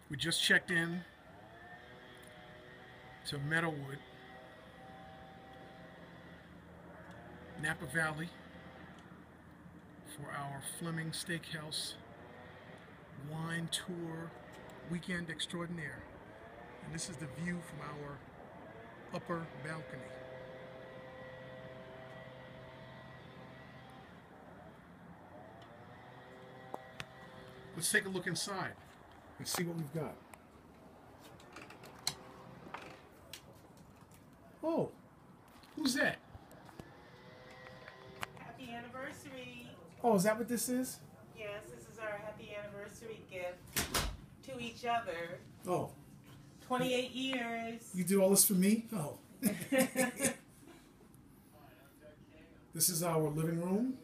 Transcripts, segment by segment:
We just checked in to Meadowood, Napa Valley, for our Fleming Steakhouse wine tour weekend extraordinaire. And this is the view from our upper balcony. Let's take a look inside and see what we've got. Oh, who's that? Happy anniversary. Oh, is that what this is? Yes, this is our happy anniversary gift to each other. Oh, 28 years. you do all this for me? Oh. This is our living room.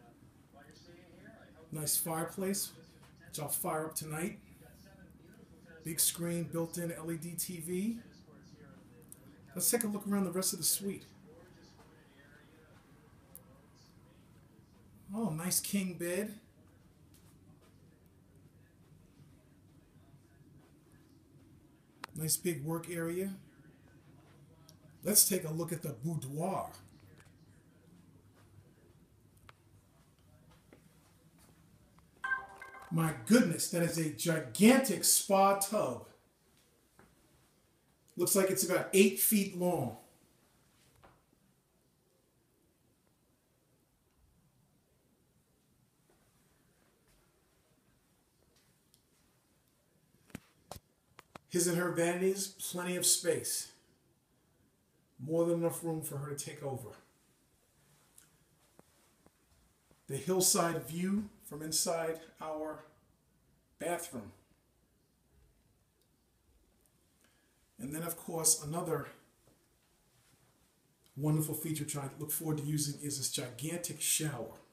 Nice fireplace, which I'll fire up tonight. Big screen, built-in LED TV. Let's take a look around the rest of the suite. Oh, nice king bed. Nice big work area. Let's take a look at the boudoir. My goodness, that is a gigantic spa tub. Looks like it's about 8 feet long. His and her vanities, plenty of space. More than enough room for her to take over. The hillside view from inside our bathroom. And then, of course, another wonderful feature I look forward to using is this gigantic shower.